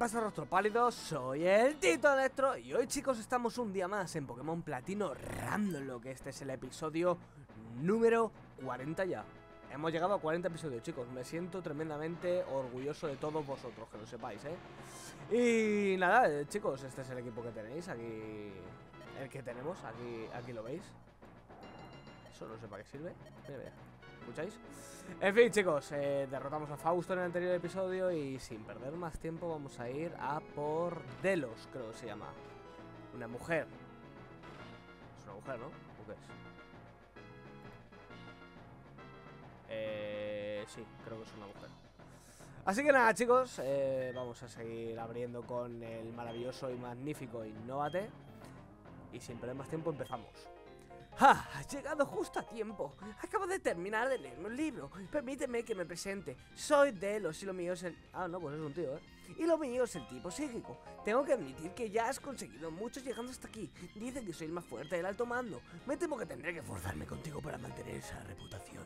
pasa, rostro pálido? Soy el Tito Electro y hoy, chicos, estamos un día más en Pokémon Platino Random, que este es el episodio número 40 ya. Hemos llegado a 40 episodios, chicos. Me siento tremendamente orgulloso de todos vosotros, que lo sepáis, Y nada, chicos, este es el equipo que tenéis aquí. El que tenemos, aquí lo veis. Eso no sé para qué sirve. Mira, mira. ¿Escucháis? En fin, chicos, derrotamos a Fausto en el anterior episodio y sin perder más tiempo vamos a ir a por Delos, creo que se llama. Una mujer. Es una mujer, ¿no? ¿O qué es? Sí, creo que es una mujer. Así que nada, chicos, vamos a seguir abriendo con el maravilloso y magnífico Innovate. Y sin perder más tiempo empezamos. ¡Ja! Has llegado justo a tiempo. Acabo de terminar de leerme un libro. Permíteme que me presente. Soy Delos y lo mío es el... Ah, no, pues es un tío, Y lo mío es el tipo psíquico. Tengo que admitir que ya has conseguido mucho llegando hasta aquí. Dicen que soy el más fuerte del alto mando. Me temo que tendré que forzarme contigo para mantener esa reputación.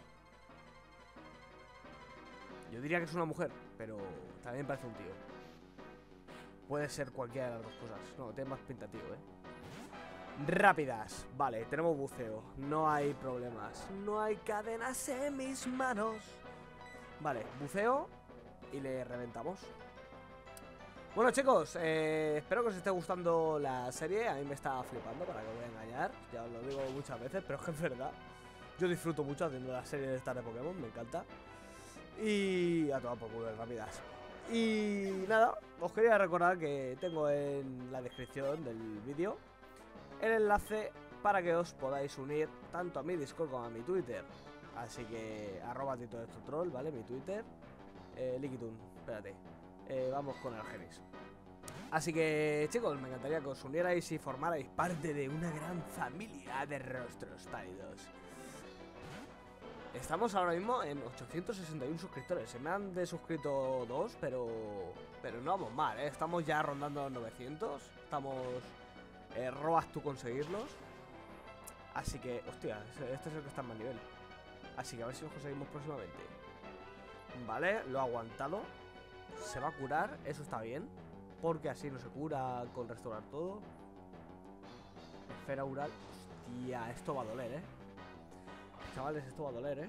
Yo diría que es una mujer, pero también parece un tío. Puede ser cualquiera de las dos cosas. No, tiene más pinta tío, Rápidas, vale, tenemos buceo. No hay problemas. No hay cadenas en mis manos. Vale, buceo y le reventamos. Bueno, chicos, espero que os esté gustando la serie. A mí me está flipando, para que os voy a engañar. Ya os lo digo muchas veces, pero es que es verdad. Yo disfruto mucho haciendo la serie de esta de Pokémon, me encanta. Y a todas por culo, rápidas. Y nada, os quería recordar que tengo en la descripción del vídeo el enlace para que os podáis unir tanto a mi Discord como a mi Twitter. Así que @TitoElectroTroll, ¿vale? Mi Twitter. Likitun, espérate. Vamos con el Genis. Así que, chicos, me encantaría que os unierais y formarais parte de una gran familia de rostros pálidos. Estamos ahora mismo en 861 suscriptores. Se me han desuscrito 2, pero no vamos mal, Estamos ya rondando los 900. Estamos... robas tú conseguirlos. Así que, hostia, este es el que está en más nivel. Así que a ver si los conseguimos próximamente. Vale, lo ha aguantado. Se va a curar, eso está bien. Porque así no se cura con restaurar todo. Esfera oral. Hostia, esto va a doler, Chavales, esto va a doler,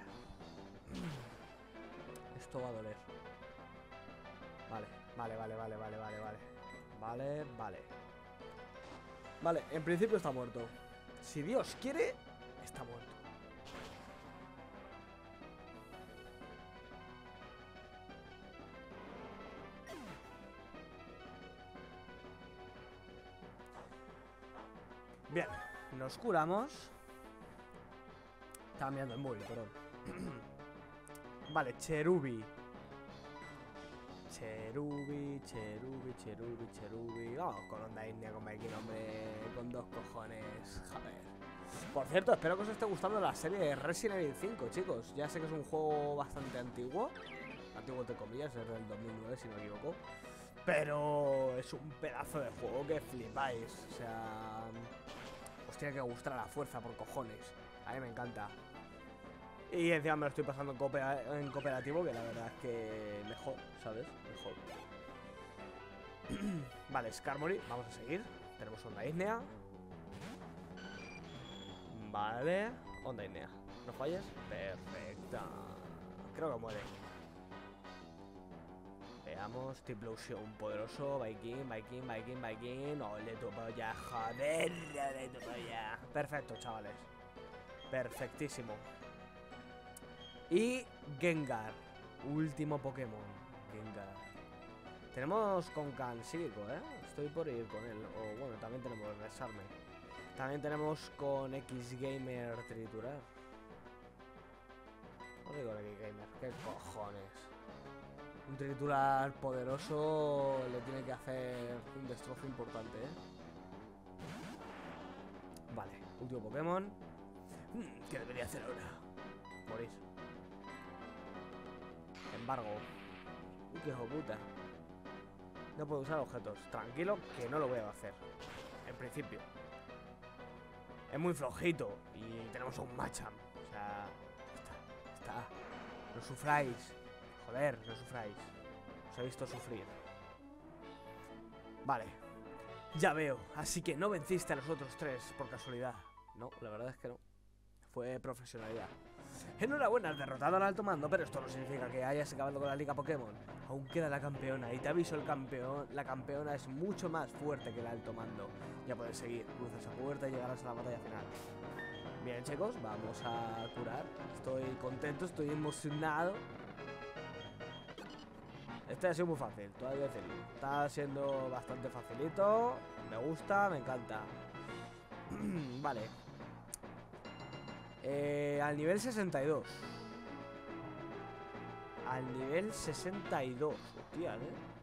Esto va a doler. Vale. Vale, en principio está muerto. Si Dios quiere, está muerto. Bien, nos curamos. Estaba mirando el móvil, perdón. Vale, Cherubi. Cherubi. Vamos con Onda India, con Mikey, hombre, con dos cojones. Joder. Por cierto, espero que os esté gustando la serie de Resident Evil 5, chicos. Ya sé que es un juego bastante antiguo. Antiguo entre comillas, es del 2009, si no me equivoco. Pero es un pedazo de juego que flipáis. O sea... os tiene que gustar a la fuerza, por cojones. A mí me encanta. Y encima me lo estoy pasando en cooperativo, que la verdad es que mejor, ¿sabes? Mejor. Vale, Skarmory, vamos a seguir. Tenemos Onda Ígnea. Vale, Onda Ígnea. ¿No falles? Perfecta. Creo que muere. Veamos, Tiplosion, poderoso. Viking. Ole tu polla, joder, ole tu polla. Perfecto, chavales. Perfectísimo. Y Gengar, último Pokémon. Gengar. Tenemos Concan psíquico, Estoy por ir con él. O bueno, también tenemos Resarme. También tenemos con X-Gamer Triturar. No digo X-Gamer, ¿qué cojones? Un Triturar poderoso le tiene que hacer un destrozo importante, Vale, último Pokémon. ¿Qué debería hacer ahora? Morir. Embargo. Uy, qué hijo puta. No puedo usar objetos. Tranquilo, que no lo voy a hacer. En principio. Es muy flojito. Y tenemos un Machamp. O sea... Está. No sufráis. Joder, no sufráis. Os he visto sufrir. Vale. Ya veo. Así que no venciste a los otros 3 por casualidad. No, la verdad es que no. Fue profesionalidad. Enhorabuena, has derrotado al alto mando, pero esto no significa que hayas acabado con la liga Pokémon. Aún queda la campeona, y te aviso, el campeón, la campeona es mucho más fuerte que el alto mando. Ya puedes seguir, cruzas esa puerta y llegarás a la batalla final. Bien, chicos, vamos a curar. Estoy contento, estoy emocionado. Este ha sido muy fácil, todo hay que decirlo. Está siendo bastante facilito. Me gusta, me encanta. Vale. Al nivel 62. Al nivel 62. Hostia,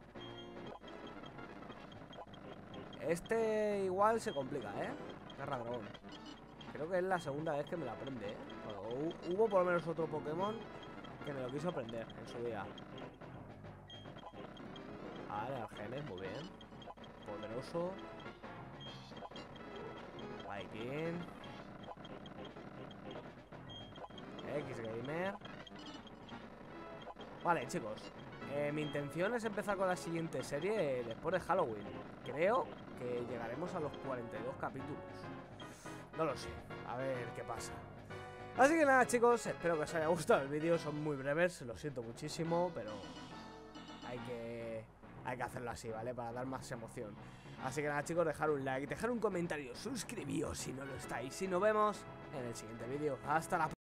Este igual se complica, Garra dragón. Creo que es la segunda vez que me la aprende, Bueno, hubo por lo menos otro Pokémon que me lo quiso aprender en su día. Vale, Argenis, muy bien. Poderoso. Viking. X-Gamer. Vale, chicos. Mi intención es empezar con la siguiente serie después de Halloween. Creo que llegaremos a los 42 capítulos. No lo sé. A ver qué pasa. Así que nada, chicos. Espero que os haya gustado el vídeo. Son muy breves. Lo siento muchísimo, pero hay que hacerlo así, ¿vale? Para dar más emoción. Así que nada, chicos, dejar un like, dejar un comentario, suscribíos si no lo estáis. Y nos vemos en el siguiente vídeo. Hasta la próxima.